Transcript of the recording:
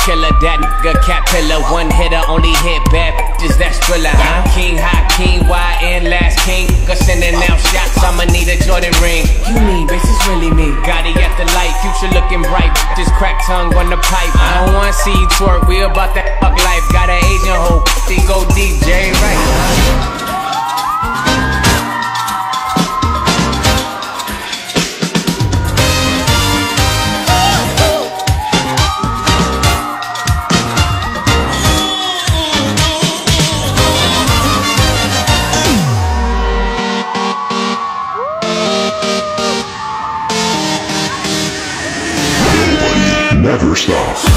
killer, that nigga caterpillar. One hitter, only hit bad bitches, that's Thriller, huh? King, hot king, YN, last king. Go sending out shots, I'ma need a Jordan ring. You mean, bitch, it's really me. Gotti at the light, future looking bright. Just crack tongue on the pipe. I don't wanna see you twerk, we about that fuck life. Got an Asian hoe, they go DJ, right? Never stop.